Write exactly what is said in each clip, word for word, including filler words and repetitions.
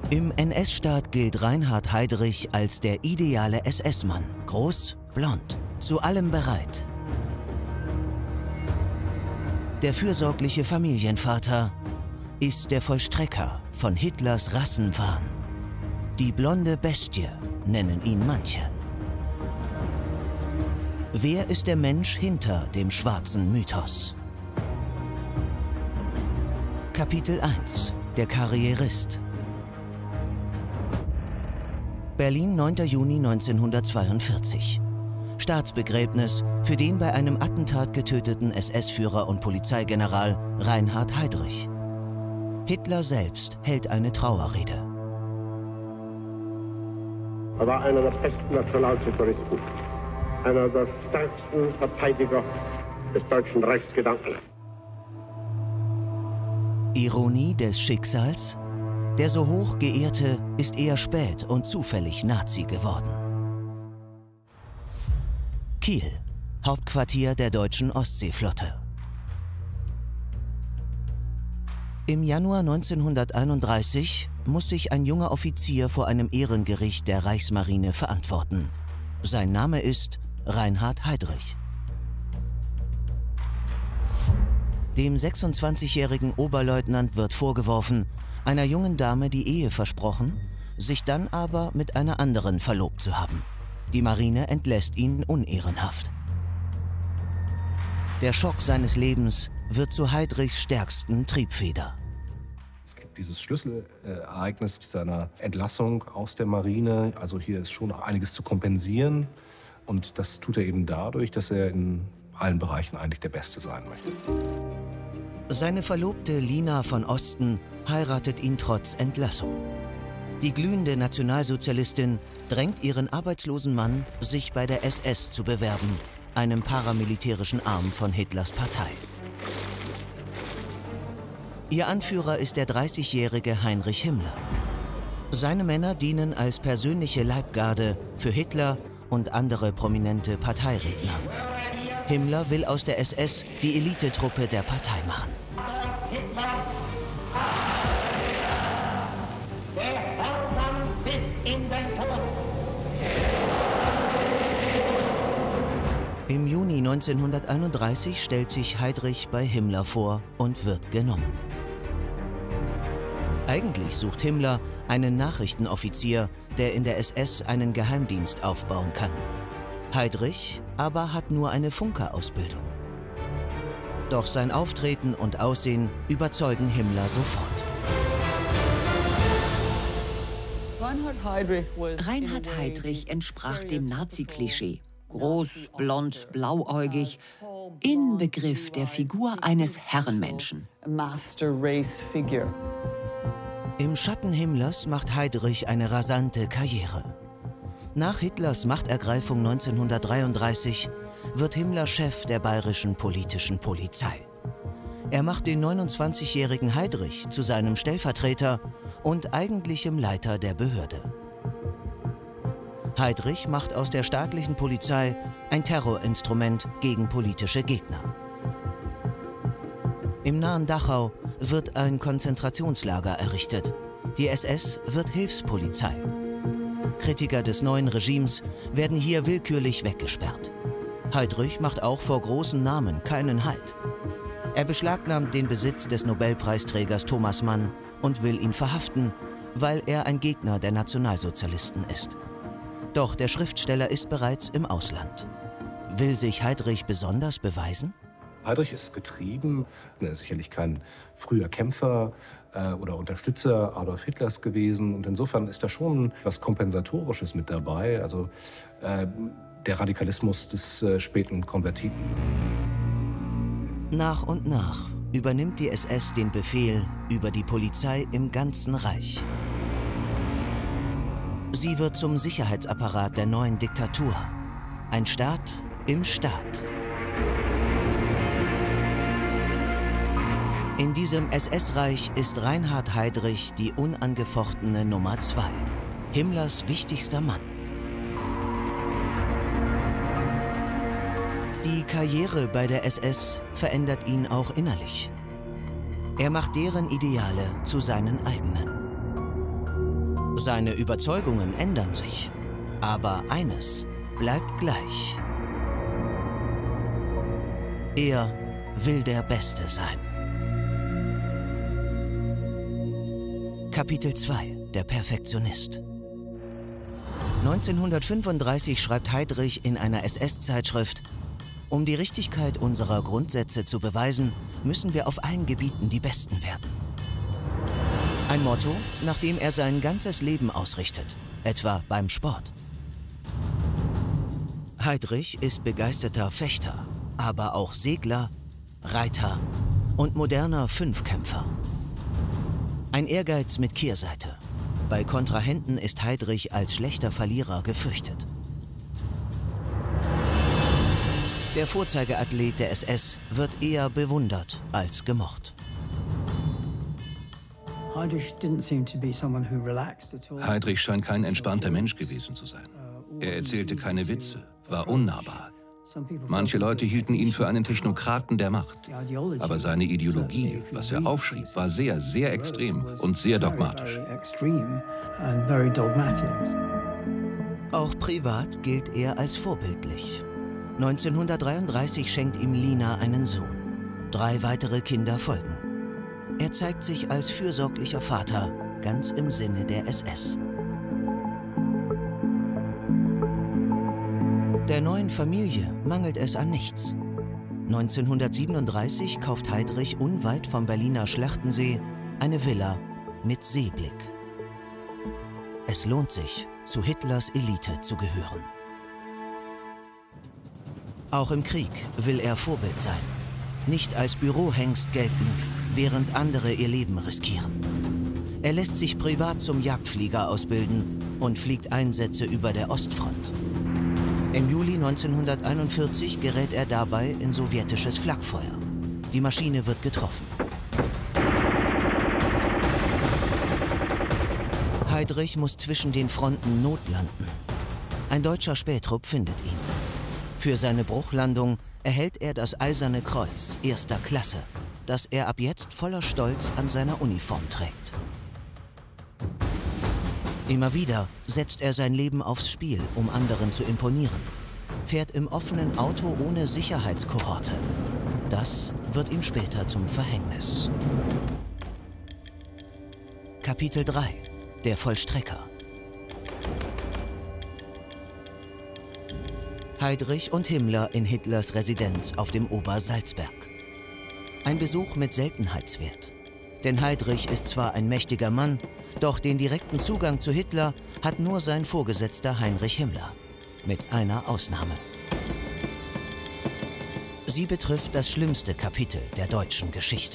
Im N S-Staat gilt Reinhard Heydrich als der ideale S S-Mann. Groß, blond, zu allem bereit. Der fürsorgliche Familienvater ist der Vollstrecker von Hitlers Rassenwahn. Die blonde Bestie nennen ihn manche. Wer ist der Mensch hinter dem schwarzen Mythos? Kapitel eins. Der Karrierist. Berlin, neunter Juni neunzehnhundertzweiundvierzig. Staatsbegräbnis für den bei einem Attentat getöteten S S-Führer und Polizeigeneral Reinhard Heydrich. Hitler selbst hält eine Trauerrede. Er war einer der besten Nationalsozialisten, einer der stärksten Verteidiger des deutschen Reichsgedankens. Ironie des Schicksals? Der so hoch Geehrte ist eher spät und zufällig Nazi geworden. Kiel, Hauptquartier der deutschen Ostseeflotte. Im Januar neunzehnhunderteinunddreißig muss sich ein junger Offizier vor einem Ehrengericht der Reichsmarine verantworten. Sein Name ist Reinhard Heydrich. Dem sechsundzwanzigjährigen Oberleutnant wird vorgeworfen, einer jungen Dame die Ehe versprochen, sich dann aber mit einer anderen verlobt zu haben. Die Marine entlässt ihn unehrenhaft. Der Schock seines Lebens wird zu Heydrichs stärksten Triebfeder. Es gibt dieses Schlüsselereignis seiner Entlassung aus der Marine. Also hier ist schon einiges zu kompensieren. Und das tut er eben dadurch, dass er in allen Bereichen eigentlich der Beste sein möchte. Seine Verlobte Lina von Osten heiratet ihn trotz Entlassung. Die glühende Nationalsozialistin drängt ihren arbeitslosen Mann, sich bei der S S zu bewerben, einem paramilitärischen Arm von Hitlers Partei. Ihr Anführer ist der dreißigjährige Heinrich Himmler. Seine Männer dienen als persönliche Leibgarde für Hitler und andere prominente Parteiredner. Himmler will aus der S S die Elitetruppe der Partei machen. Im Juni neunzehnhunderteinunddreißig stellt sich Heydrich bei Himmler vor und wird genommen. Eigentlich sucht Himmler einen Nachrichtenoffizier, der in der S S einen Geheimdienst aufbauen kann. Heydrich aber hat nur eine Funkerausbildung. Doch sein Auftreten und Aussehen überzeugen Himmler sofort. Reinhard Heydrich entsprach dem Nazi-Klischee. Groß, blond, blauäugig, Inbegriff der Figur eines Herrenmenschen. Im Schatten Himmlers macht Heydrich eine rasante Karriere. Nach Hitlers Machtergreifung neunzehnhundertdreiunddreißig wird Himmler Chef der bayerischen politischen Polizei. Er macht den neunundzwanzigjährigen Heydrich zu seinem Stellvertreter und eigentlichem Leiter der Behörde. Heydrich macht aus der staatlichen Polizei ein Terrorinstrument gegen politische Gegner. Im nahen Dachau wird ein Konzentrationslager errichtet. Die S S wird Hilfspolizei. Kritiker des neuen Regimes werden hier willkürlich weggesperrt. Heydrich macht auch vor großen Namen keinen Halt. Er beschlagnahmt den Besitz des Nobelpreisträgers Thomas Mann und will ihn verhaften, weil er ein Gegner der Nationalsozialisten ist. Doch der Schriftsteller ist bereits im Ausland. Will sich Heydrich besonders beweisen? Heydrich ist getrieben, er ist sicherlich kein früher Kämpfer äh, oder Unterstützer Adolf Hitlers gewesen. Und insofern ist da schon was Kompensatorisches mit dabei, also äh, der Radikalismus des äh, späten Konvertiten. Nach und nach übernimmt die S S den Befehl über die Polizei im ganzen Reich. Sie wird zum Sicherheitsapparat der neuen Diktatur. Ein Staat im Staat. In diesem S S-Reich ist Reinhard Heydrich die unangefochtene Nummer zwei. Himmlers wichtigster Mann. Die Karriere bei der S S verändert ihn auch innerlich. Er macht deren Ideale zu seinen eigenen. Seine Überzeugungen ändern sich, aber eines bleibt gleich. Er will der Beste sein. Kapitel zwei: Der Perfektionist. neunzehnhundertfünfunddreißig schreibt Heydrich in einer S S-Zeitschrift: Um die Richtigkeit unserer Grundsätze zu beweisen, müssen wir auf allen Gebieten die Besten werden. Ein Motto, nach dem er sein ganzes Leben ausrichtet, etwa beim Sport. Heydrich ist begeisterter Fechter, aber auch Segler, Reiter und moderner Fünfkämpfer. Ein Ehrgeiz mit Kehrseite. Bei Kontrahenten ist Heydrich als schlechter Verlierer gefürchtet. Der Vorzeigeathlet der S S wird eher bewundert als gemocht. Heydrich scheint kein entspannter Mensch gewesen zu sein. Er erzählte keine Witze, war unnahbar. Manche Leute hielten ihn für einen Technokraten der Macht. Aber seine Ideologie, was er aufschrieb, war sehr, sehr extrem und sehr dogmatisch. Auch privat gilt er als vorbildlich. neunzehnhundertdreiunddreißig schenkt ihm Lina einen Sohn. Drei weitere Kinder folgen. Er zeigt sich als fürsorglicher Vater, ganz im Sinne der S S. Der neuen Familie mangelt es an nichts. neunzehnhundertsiebenunddreißig kauft Heydrich unweit vom Berliner Schlachtensee eine Villa mit Seeblick. Es lohnt sich, zu Hitlers Elite zu gehören. Auch im Krieg will er Vorbild sein. Nicht als Bürohengst gelten, während andere ihr Leben riskieren. Er lässt sich privat zum Jagdflieger ausbilden und fliegt Einsätze über der Ostfront. Im Juli neunzehnhunderteinundvierzig gerät er dabei in sowjetisches Flakfeuer. Die Maschine wird getroffen. Heydrich muss zwischen den Fronten notlanden. Ein deutscher Spähtrupp findet ihn. Für seine Bruchlandung erhält er das Eiserne Kreuz erster Klasse, das er ab jetzt voller Stolz an seiner Uniform trägt. Immer wieder setzt er sein Leben aufs Spiel, um anderen zu imponieren. Fährt im offenen Auto ohne Sicherheitskohorte. Das wird ihm später zum Verhängnis. Kapitel drei: Der Vollstrecker. Heydrich und Himmler in Hitlers Residenz auf dem Obersalzberg. Ein Besuch mit Seltenheitswert. Denn Heydrich ist zwar ein mächtiger Mann, doch den direkten Zugang zu Hitler hat nur sein Vorgesetzter Heinrich Himmler. Mit einer Ausnahme. Sie betrifft das schlimmste Kapitel der deutschen Geschichte.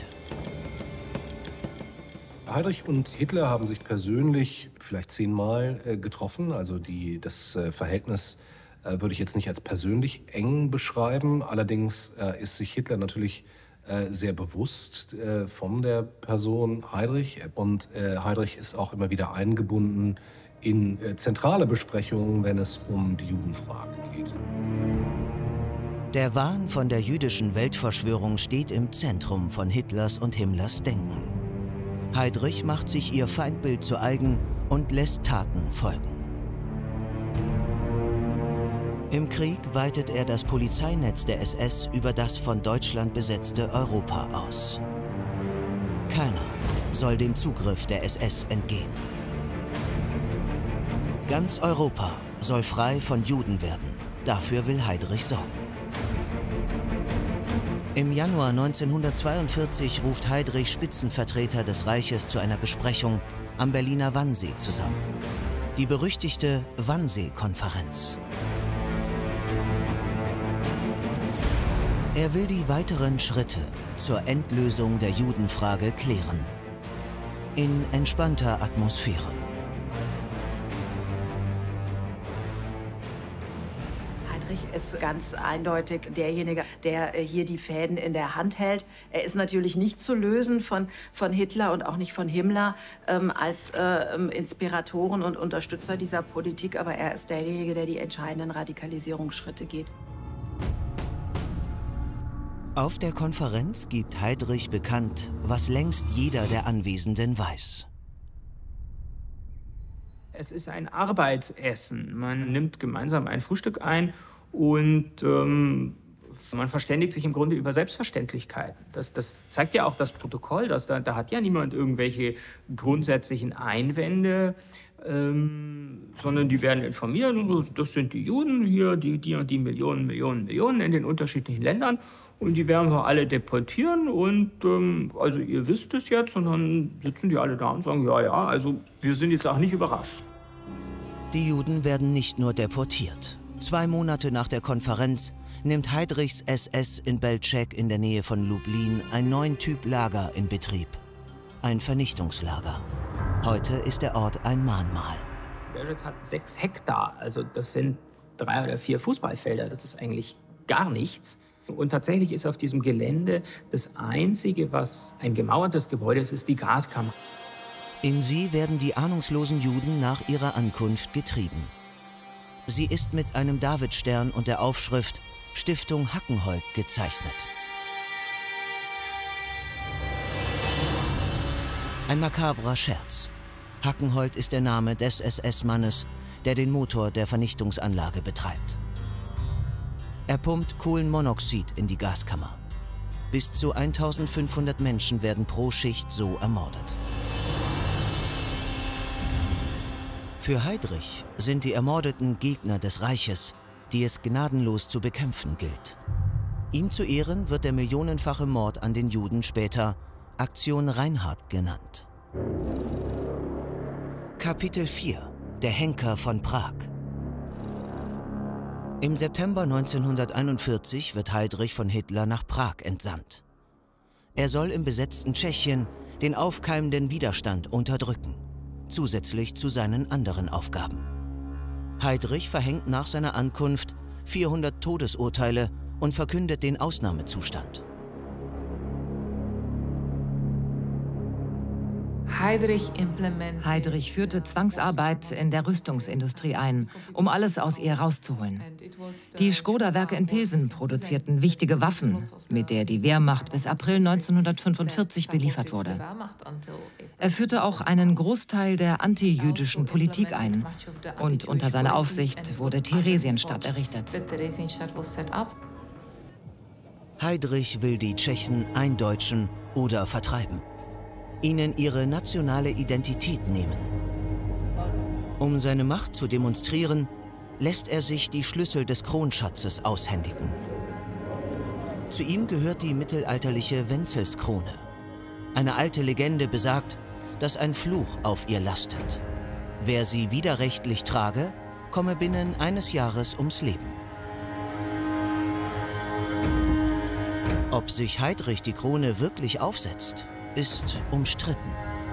Heydrich und Hitler haben sich persönlich vielleicht zehnmal äh, getroffen. Also die, das äh, Verhältnis äh, würde ich jetzt nicht als persönlich eng beschreiben. Allerdings äh, ist sich Hitler natürlich äh, sehr bewusst äh, von der Person Heydrich. Und äh, Heydrich ist auch immer wieder eingebunden in äh, zentrale Besprechungen, wenn es um die Judenfrage geht. Der Wahn von der jüdischen Weltverschwörung steht im Zentrum von Hitlers und Himmlers Denken. Heydrich macht sich ihr Feindbild zu eigen und lässt Taten folgen. Im Krieg weitet er das Polizeinetz der S S über das von Deutschland besetzte Europa aus. Keiner soll dem Zugriff der S S entgehen. Ganz Europa soll frei von Juden werden. Dafür will Heydrich sorgen. Im Januar neunzehnhundertzweiundvierzig ruft Heydrich Spitzenvertreter des Reiches zu einer Besprechung am Berliner Wannsee zusammen. Die berüchtigte Wannsee-Konferenz. Er will die weiteren Schritte zur Endlösung der Judenfrage klären. In entspannter Atmosphäre. Ist ganz eindeutig derjenige, der hier die Fäden in der Hand hält. Er ist natürlich nicht zu lösen von, von Hitler und auch nicht von Himmler ähm, als äh, Inspiratoren und Unterstützer dieser Politik, aber er ist derjenige, der die entscheidenden Radikalisierungsschritte geht. Auf der Konferenz gibt Heydrich bekannt, was längst jeder der Anwesenden weiß. Es ist ein Arbeitsessen. Man nimmt gemeinsam ein Frühstück ein und ähm, man verständigt sich im Grunde über Selbstverständlichkeiten. Das, das zeigt ja auch das Protokoll, dass da, da hat ja niemand irgendwelche grundsätzlichen Einwände, ähm, sondern die werden informiert. Und das sind die Juden hier, die, die und die Millionen, Millionen, Millionen in den unterschiedlichen Ländern. Und die werden wir alle deportieren. Und ähm, also ihr wisst es jetzt. Und dann sitzen die alle da und sagen, ja, ja, also wir sind jetzt auch nicht überrascht. Die Juden werden nicht nur deportiert. Zwei Monate nach der Konferenz nimmt Heydrichs S S in Belzec in der Nähe von Lublin einen neuen Typ Lager in Betrieb. Ein Vernichtungslager. Heute ist der Ort ein Mahnmal. Belzec hat sechs Hektar, also das sind drei oder vier Fußballfelder. Das ist eigentlich gar nichts. Und tatsächlich ist auf diesem Gelände das Einzige, was ein gemauertes Gebäude ist, ist die Gaskammer. In sie werden die ahnungslosen Juden nach ihrer Ankunft getrieben. Sie ist mit einem Davidstern und der Aufschrift Stiftung Hackenholt gezeichnet. Ein makabrer Scherz. Hackenholt ist der Name des S S-Mannes, der den Motor der Vernichtungsanlage betreibt. Er pumpt Kohlenmonoxid in die Gaskammer. Bis zu eintausendfünfhundert Menschen werden pro Schicht so ermordet. Für Heydrich sind die ermordeten Gegner des Reiches, die es gnadenlos zu bekämpfen gilt. Ihm zu Ehren wird der millionenfache Mord an den Juden später Aktion Reinhard genannt. Kapitel vier – Der Henker von Prag. Im September neunzehnhunderteinundvierzig wird Heydrich von Hitler nach Prag entsandt. Er soll im besetzten Tschechien den aufkeimenden Widerstand unterdrücken, zusätzlich zu seinen anderen Aufgaben. Heydrich verhängt nach seiner Ankunft vierhundert Todesurteile und verkündet den Ausnahmezustand. Heydrich führte Zwangsarbeit in der Rüstungsindustrie ein, um alles aus ihr rauszuholen. Die Škoda-Werke in Pilsen produzierten wichtige Waffen, mit der die Wehrmacht bis April neunzehnhundertfünfundvierzig beliefert wurde. Er führte auch einen Großteil der antijüdischen Politik ein. Und unter seiner Aufsicht wurde Theresienstadt errichtet. Heydrich will die Tschechen eindeutschen oder vertreiben. Ihnen ihre nationale Identität nehmen. Um seine Macht zu demonstrieren, lässt er sich die Schlüssel des Kronschatzes aushändigen. Zu ihm gehört die mittelalterliche Wenzelskrone. Eine alte Legende besagt, dass ein Fluch auf ihr lastet. Wer sie widerrechtlich trage, komme binnen eines Jahres ums Leben. Ob sich Heydrich die Krone wirklich aufsetzt, ist umstritten.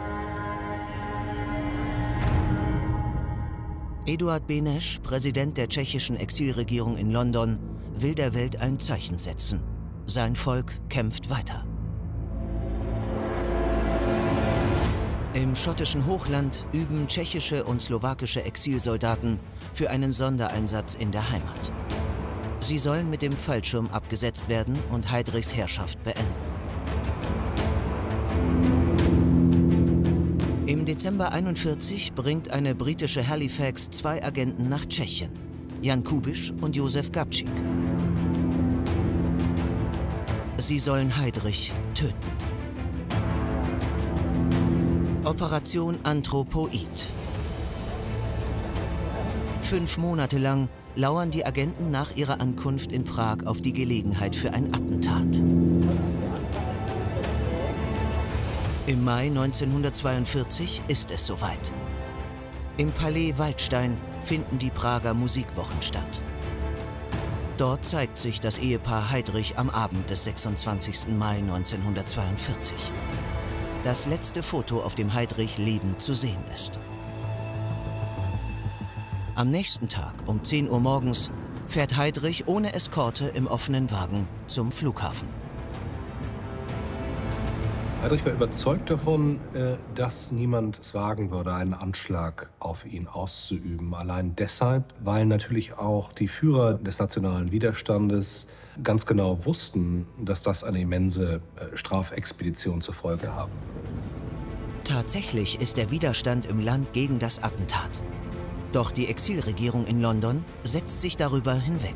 Eduard Beneš, Präsident der tschechischen Exilregierung in London, will der Welt ein Zeichen setzen. Sein Volk kämpft weiter. Im schottischen Hochland üben tschechische und slowakische Exilsoldaten für einen Sondereinsatz in der Heimat. Sie sollen mit dem Fallschirm abgesetzt werden und Heydrichs Herrschaft beenden. Im Dezember einundvierzig bringt eine britische Halifax zwei Agenten nach Tschechien, Jan Kubiš und Josef Gabčík. Sie sollen Heydrich töten. Operation Anthropoid. Fünf Monate lang lauern die Agenten nach ihrer Ankunft in Prag auf die Gelegenheit für ein Attentat. Im Mai neunzehnhundertzweiundvierzig ist es soweit. Im Palais Waldstein finden die Prager Musikwochen statt. Dort zeigt sich das Ehepaar Heydrich am Abend des sechsundzwanzigsten Mai neunzehnhundertzweiundvierzig. Das letzte Foto, auf dem Heydrich lebend zu sehen ist. Am nächsten Tag um zehn Uhr morgens fährt Heydrich ohne Eskorte im offenen Wagen zum Flughafen. Heydrich war überzeugt davon, dass niemand es wagen würde, einen Anschlag auf ihn auszuüben. Allein deshalb, weil natürlich auch die Führer des nationalen Widerstandes ganz genau wussten, dass das eine immense Strafexpedition zur Folge haben würde. Tatsächlich ist der Widerstand im Land gegen das Attentat. Doch die Exilregierung in London setzt sich darüber hinweg.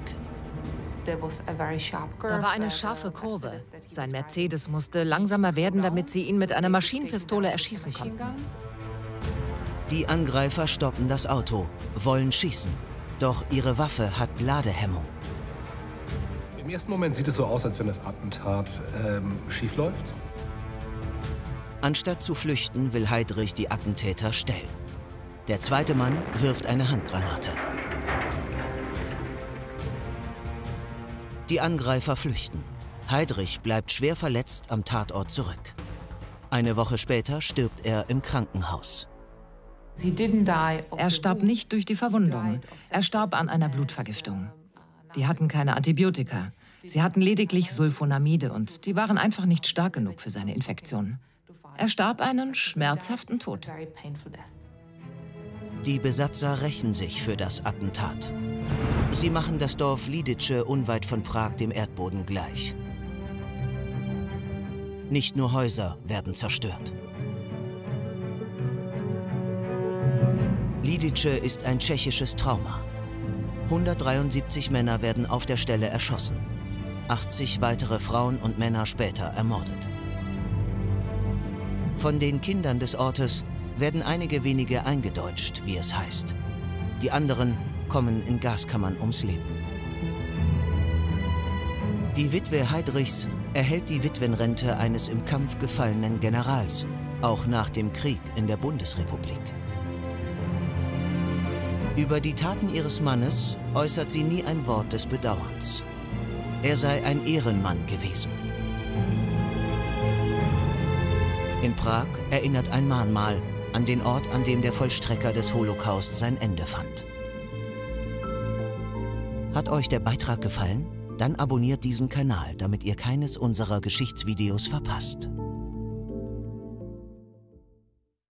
Da war eine scharfe Kurve. Sein Mercedes musste langsamer werden, damit sie ihn mit einer Maschinenpistole erschießen konnten. Die Angreifer stoppen das Auto, wollen schießen. Doch ihre Waffe hat Ladehemmung. Im ersten Moment sieht es so aus, als wenn das Attentat ähm, schief läuft. Anstatt zu flüchten, will Heydrich die Attentäter stellen. Der zweite Mann wirft eine Handgranate. Die Angreifer flüchten. Heydrich bleibt schwer verletzt am Tatort zurück. Eine Woche später stirbt er im Krankenhaus. Er starb nicht durch die Verwundung. Er starb an einer Blutvergiftung. Die hatten keine Antibiotika. Sie hatten lediglich Sulfonamide und die waren einfach nicht stark genug für seine Infektion. Er starb einen schmerzhaften Tod. Die Besatzer rächen sich für das Attentat. Sie machen das Dorf Lidice unweit von Prag dem Erdboden gleich. Nicht nur Häuser werden zerstört. Lidice ist ein tschechisches Trauma. hundertdreiundsiebzig Männer werden auf der Stelle erschossen. achtzig weitere Frauen und Männer später ermordet. Von den Kindern des Ortes werden einige wenige eingedeutscht, wie es heißt. Die anderen kommen in Gaskammern ums Leben. Die Witwe Heydrichs erhält die Witwenrente eines im Kampf gefallenen Generals, auch nach dem Krieg in der Bundesrepublik. Über die Taten ihres Mannes äußert sie nie ein Wort des Bedauerns. Er sei ein Ehrenmann gewesen. In Prag erinnert ein Mahnmal an den Ort, an dem der Vollstrecker des Holocaust sein Ende fand. Hat euch der Beitrag gefallen? Dann abonniert diesen Kanal, damit ihr keines unserer Geschichtsvideos verpasst.